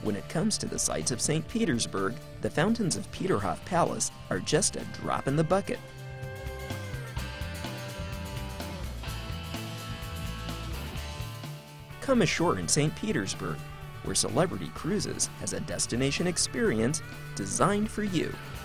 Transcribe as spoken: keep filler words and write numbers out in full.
When it comes to the sights of Saint Petersburg, the fountains of Peterhof Palace are just a drop in the bucket. Come ashore in Saint Petersburg, where Celebrity Cruises has a destination experience designed for you.